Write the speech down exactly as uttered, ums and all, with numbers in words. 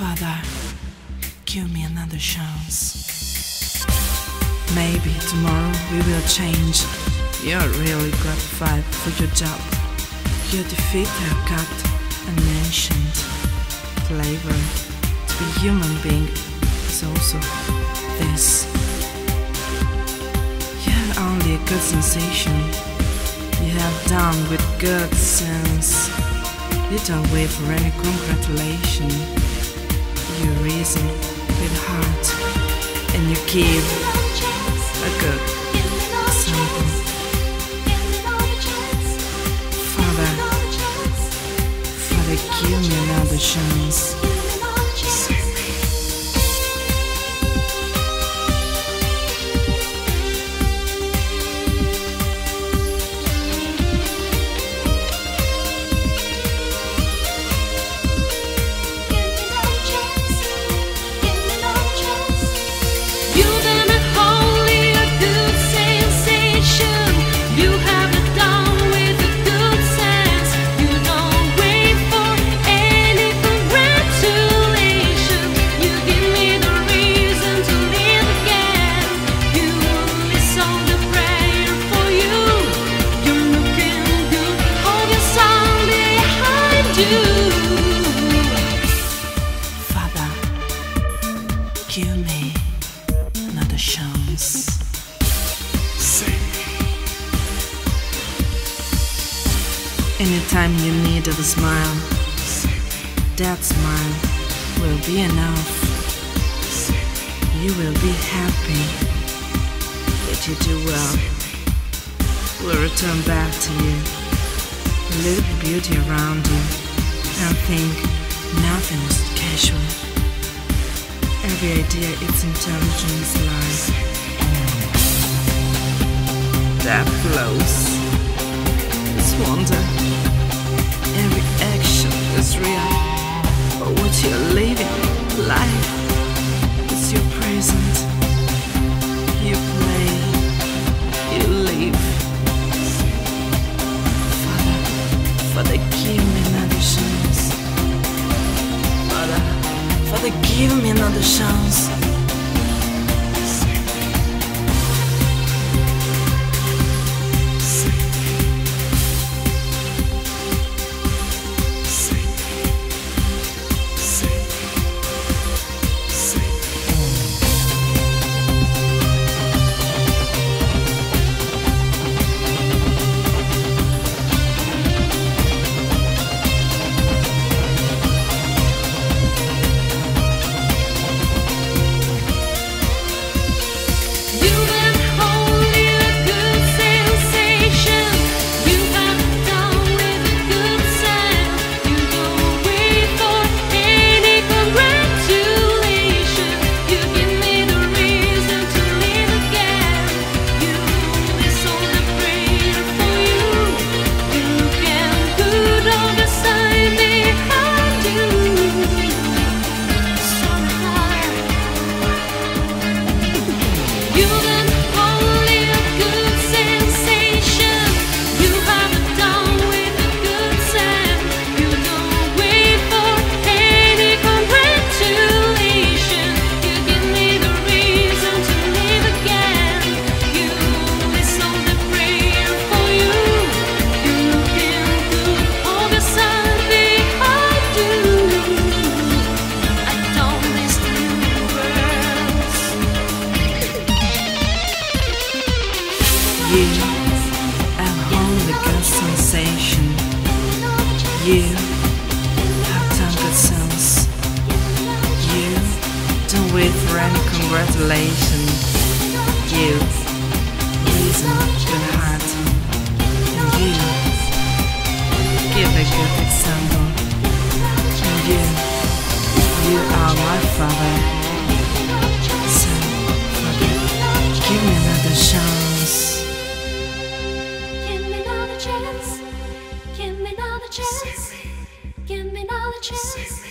Father, give me another chance. Maybe tomorrow we will change. You're really gratified for your job. Your defeat haircut and mentioned flavor. To be human being is also this. You have only a good sensation. You have done with good sense. You don't wait for any congratulation. You reason with heart, and you give a good example. Father, Father, give me another chance. Father, give me another chance. Save me. Anytime you need a smile, Save me. that smile will be enough. Save me. You will be happy that you do well. Will return back to you. Look the beauty around you and think nothing is casual. Every idea its intelligence lies. That flows. It's wonder. Every action is real. But what you're living, life, is your present. You play, you live. Father, give me another chance. Father, Father, give me another chance. You have only good sensation. You have done good sense. You don't wait for any congratulation. You reason with heart, and you give a good example. And you, you are my Father. So, Father, give me another chance. Give me another chance. Give me another chance. Give me another chance.